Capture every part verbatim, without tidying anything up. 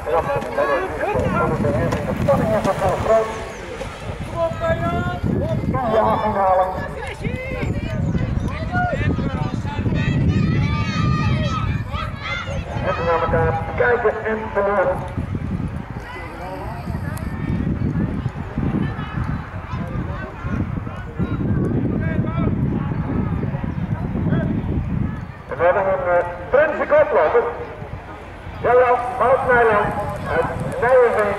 spanning is nog heel groot. Ja, inhalen. Even naar elkaar kijken en verloren. We hebben een uh, Drentse koploper. Jawel, Wout Nijland uit Nijmegen.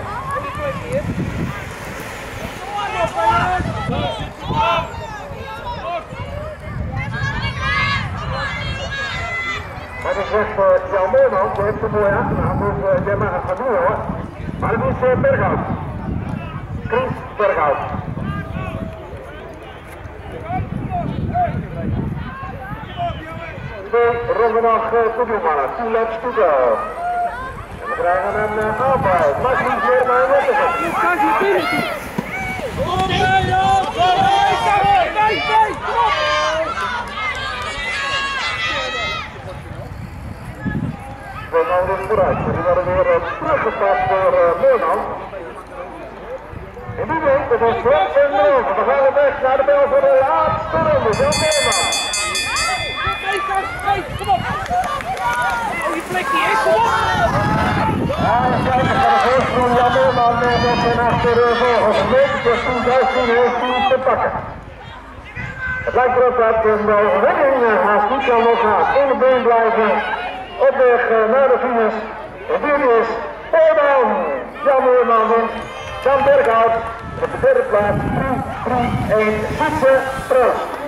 Maar dat zegt uh, Jan Moorman, die heeft een mooie achternaam, dus uh, jij mag het gaan doen hoor. Maar het is uh, Berghout. Chris Berghout. Twee ronden nog uh, te doen mannen, two laps to go. En we krijgen een uh, aanval. Mag niet meer maar een opgezet. We gaan dus vooruit. Die worden weer uh, teruggepast door uh, Moorman. En die weet, dat is Frans en Drogen. We gaan op weg naar de bel voor de laatste ronde. Jan Moorman. Kom op! Oh, die plek die is, kom op! Ja, we kijken van de voorsprong Jan Moorman met en achter de volgende. Een metertje toen vijftien heeft hij te pakken. Het lijkt erop dat de overwinning haast niet zal losgaan. In de been blijven. Op weg naar de finish. En dit is Moorman. Jan Moorman wint. Jan Berghout op de derde plaats. drie drie een. Fietsen, proost.